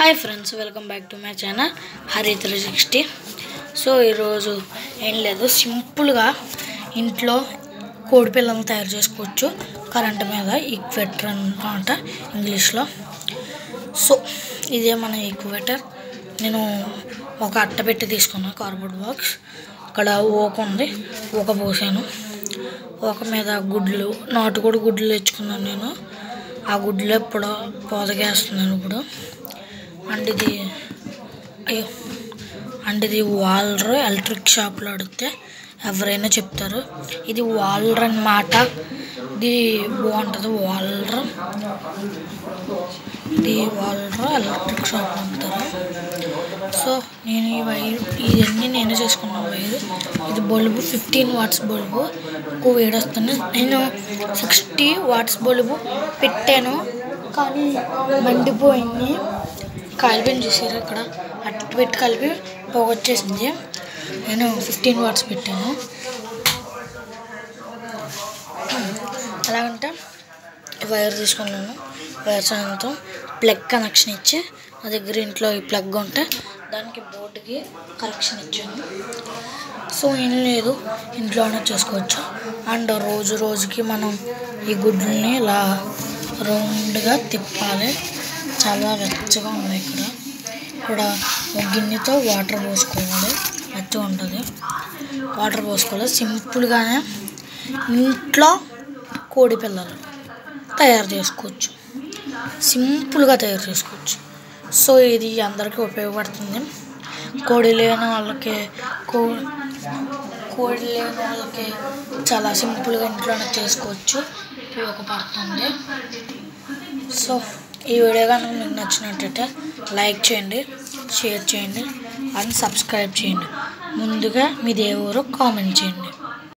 Hi friends, welcome back to my channel Hari 360. So ఈరోజు ఏం లేదు, సింపుల్గా ఇంట్లో కోడి పిల్లలను తయారు చేసుకోవచ్చు కరెంట్ మీద. ఈక్వేటర్ అన్నమాట ఇంగ్లీష్లో. సో ఇదే మన ఈక్వేటర్. నేను ఒక అట్ట పెట్టి తీసుకున్నాను, కార్డ్బోర్డ్ బాక్స్. ఇక్కడ ఓక ఉంది, ఓక పోసాను. ఓక మీద గుడ్లు, నాటుకోడి గుడ్లు తెచ్చుకున్నాను నేను. ఆ గుడ్లు ఎప్పుడో పొదగేస్తున్నాను ఇప్పుడు. అండ్ ఇది వాల్డర్. ఎలక్ట్రిక్ షాప్లో అడిగితే ఎవరైనా చెప్తారు ఇది వాల్డర్ అన్నమాట. ఇది బాగుంటుంది వాల్డర్. ఇది వాల్డర్ ఎలక్ట్రిక్ షాప్లో అమ్ముతారు. సో నేను ఈ వైర్ ఇవన్నీ నేనే చేసుకున్నాను. వైర్ ఇది బల్బు 15 వాట్స్ బల్బు. ఎక్కువ వేడి వస్తుంది. నేను 60 వాట్స్ బల్బు పెట్టాను, కానీ మండిపోయింది. కాలిపోయింది చూసారు, ఇక్కడ అట్టు పెట్టి కలిపి పొగొచ్చేసింది. నేను 15 వాట్స్ పెట్టాను. ఎలాగంటే వైర్ తీసుకున్నాను, వైర్ సాయంతో ప్లగ్ కనెక్షన్ ఇచ్చి, నా దగ్గర ఇంట్లో ఈ ప్లగ్ ఉంటే దానికి బోర్డుకి కనెక్షన్ ఇచ్చాను. సో ఏం లేదు, ఇంట్లోనే చేసుకోవచ్చు. అండ్ రోజు రోజుకి మనం ఈ గుడ్లని ఇలా రౌండ్గా తిప్పాలి. చాలా వెచ్చగా ఉంది. ఇక్కడ ఒక గిన్నెతో వాటర్ పోసుకోవాలి, వెచ్చగా ఉంటుంది. వాటర్ పోసుకోవాలి. సింపుల్గానే ఇంట్లో కోడి పిల్లలు తయారు చేసుకోవచ్చు, సింపుల్గా తయారు చేసుకోవచ్చు. సో ఇది అందరికీ ఉపయోగపడుతుంది. కోడి లేని వాళ్ళకి చాలా సింపుల్గా ఇంట్లోనే చేసుకోవచ్చు, ఉపయోగపడుతుంది. సో ఈ వీడియో కనుక మీకు నచ్చినట్టయితే లైక్ చేయండి, షేర్ చేయండి అండ్ సబ్స్క్రైబ్ చేయండి. ముందుగా మీది ఏ ఊరో కామెంట్ చేయండి.